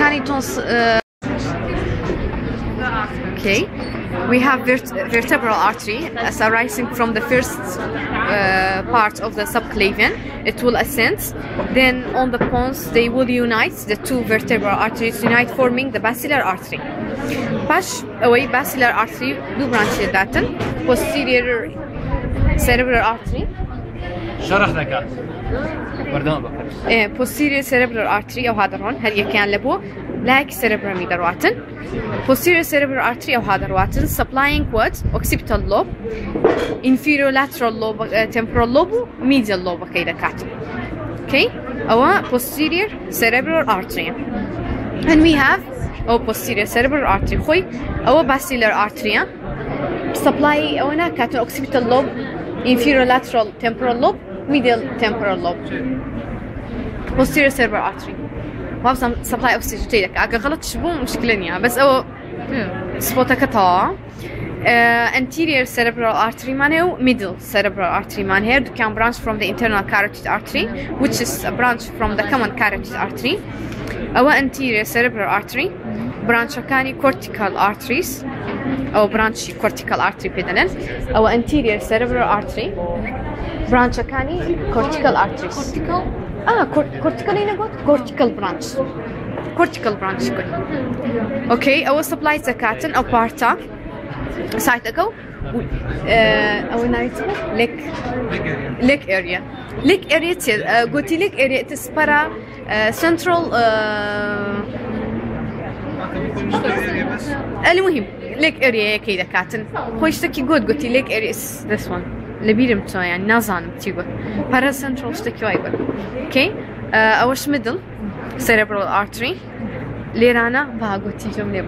Okay, we have vertebral artery as arising from the first part of the subclavian. It will ascend. Then on the pons, they will unite. The two vertebral arteries unite, forming the basilar artery. Basilar artery, two branches daten. Posterior cerebral artery. شرح ذكاء. posterior cerebral artery أو هذا هون هل كان لبو like cerebrum يدرواتن. posterior cerebral artery أو هذا رواتن supplying what occipital lobe, inferior lateral lobe, temporal lobe, medial lobe كيدا كاتن. Okay, أو posterior cerebral artery. And we have posterior cerebral artery خوي أو basilar artery supply أو هنا كاتن occipital lobe, inferior lateral temporal lobe, medial temporal lobe. posterior cerebral artery وابصم supply oxygen تيدك غلط شبو مشكلة بس أو سبوتك طا anterior cerebral artery مانه middle cerebral artery مانه here can branch from the internal carotid artery which is a branch from the common carotid artery أو anterior cerebral artery branch كاني cortical arteries أو branch cortical artery بدلاً أو anterior cerebral artery branch كاني cortical arteries cortical هنا قلت cortical branch كل okay أو supply زكاتن أو بارتا سايت أكو أو نايتنا leg area تير قلتي leg area تسبرا central المهم leg area كيدا كاتن خوشتكي قلتي leg area is this one لبيرم تو يعني نازان تيقول parez central شتكي وايقول okay أوش middle cerebral artery ليرانا باقوتي جملة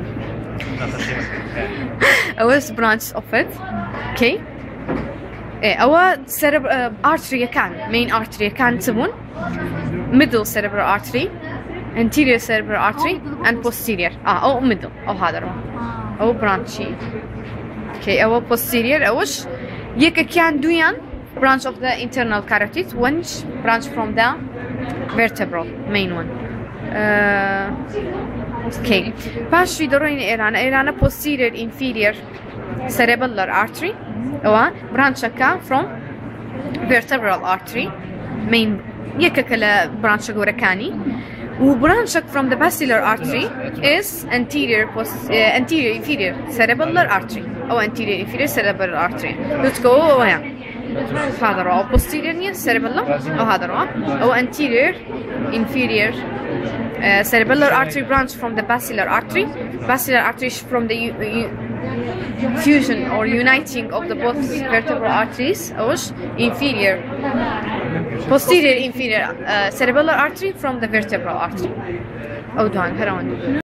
أوش branch of it okay أو cerebral artery كان main artery كان تبون middle cerebral artery anterior cerebral artery and posterior أو middle أو هذا أو branch okay أو posterior أوش يك كان دويان branch of the internal carotid one branch from the vertebral main one okay باش يدورين إيرانا posterior inferior cerebellar artery أو branch كا from vertebral artery main يك كلا branch غوركاني branch from the basilar artery is anterior inferior cerebellar artery أو anterior inferior cerebellar artery let's go هذا رأى posterior cerebellar أو هذا رأى أو anterior inferior cerebellar artery branch from the basilar artery from the fusion or uniting of the both vertebral arteries أو posterior inferior cerebellar artery from the vertebral artery أو دوان هرون